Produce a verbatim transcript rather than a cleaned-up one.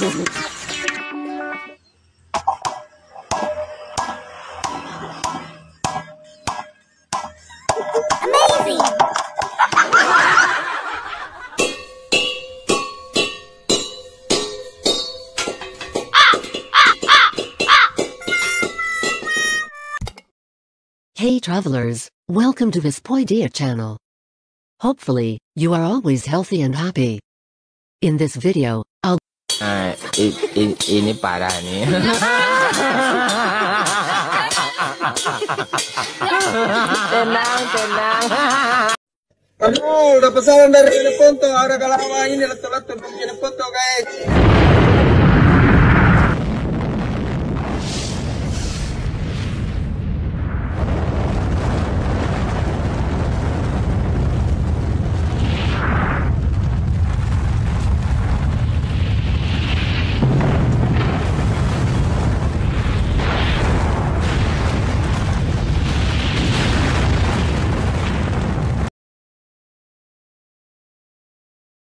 Hey travelers, welcome to this Poidia channel. Hopefully, you are always healthy and happy. In this video, I'll Ah, ini, ini parah nih. Tenang, tenang. Aduh, udah pesanan dari Cineponto, ada kalawa ini Latto Latto dari Cineponto guys.